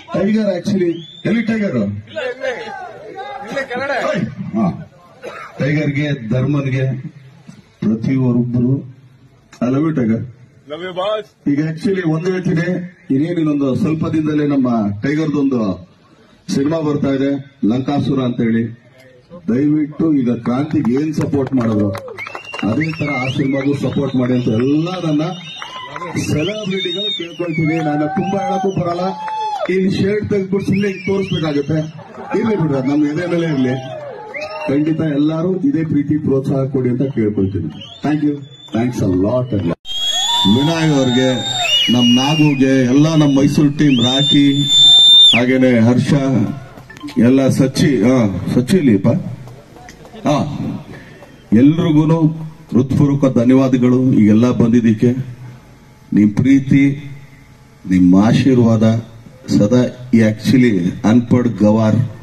Tiger actually ಎಲ್ಲಿ tiger ಟೈಗರ್ಗೆ ಧರ್ಮನ್ಗೆ ಪ್ರತಿಯೊಬ್ಬರು ಐ ಲವ್ ಯು ಟೈಗರ್. ಈಗ ಆಕ್ಚುಲಿ ಒಂದು ಹೇಳ್ತೀನಿ, ಇನ್ನೇನಿನ್ನೊಂದು ಸ್ವಲ್ಪ ದಿನದಲ್ಲೇ ನಮ್ಮ ಟೈಗರ್ದೊಂದು ಸಿನಿಮಾ ಬರ್ತಾ ಇದೆ, ಲಂಕಾಸುರ ಅಂತ ಹೇಳಿ. ದಯವಿಟ್ಟು ಈಗ ಕ್ರಾಂತಿಗೆ ಏನ್ ಸಪೋರ್ಟ್ ಮಾಡಿದ್ರು ಅದೇ ತರ ಆ ಸಿನಿಮಾಗೂ ಸಪೋರ್ಟ್ ಮಾಡಿ ಅಂತ ಎಲ್ಲ ನನ್ನ ಸೆಲೆಬ್ರಿಟಿಗಳು ಕೇಳ್ಕೊಳ್ತೀನಿ. ನಾನು ತುಂಬಾ ಹೇಳಕ್ಕೂ ಬರಲ್ಲ, ಇಲ್ಲಿ ಶರ್ಟ್ ತೆಗೆದ್ಬಿಟ್ಟು ಸುಮ್ಮನೆ ತೋರಿಸ್ಬೇಕಾಗುತ್ತೆ. ಇರ್ಲಿ ಬಿಡ್ರಿ, ನಮ್ಮ ಎದೆ ಮೇಲೆ ಇರ್ಲಿ. ಖಂಡಿತ ಎಲ್ಲರೂ ಇದೇ ಪ್ರೀತಿ ಪ್ರೋತ್ಸಾಹ ಕೊಡಿ ಅಂತ ಕೇಳ್ಕೊಳ್ತೀನಿ. Thank you, thanks a lot. Vinayak ಅವ್ರಿಗೆ, ನಮ್ಮ ನಾಗುಗೆ, ಎಲ್ಲ ನಮ್ಮ ಮೈಸೂರು ಟೀಮ್, ರಾಕಿ, ಹಾಗೇನೆ ಹರ್ಷ, ಎಲ್ಲ ಸಚ್ಚಿಲಿಪ್ಪ, ಎಲ್ರಿಗೂ ಹೃತ್ಪೂರ್ವಕ ಧನ್ಯವಾದಗಳು. ಈಗೆಲ್ಲ ಬಂದಿದ್ದಕ್ಕೆ ನಿಮ್ ಪ್ರೀತಿ, ನಿಮ್ಮ ಆಶೀರ್ವಾದ ಸದಾ. ಈ ಆಕ್ಚುಲಿ ಅನ್ಪಡ್ ಗವಾರ್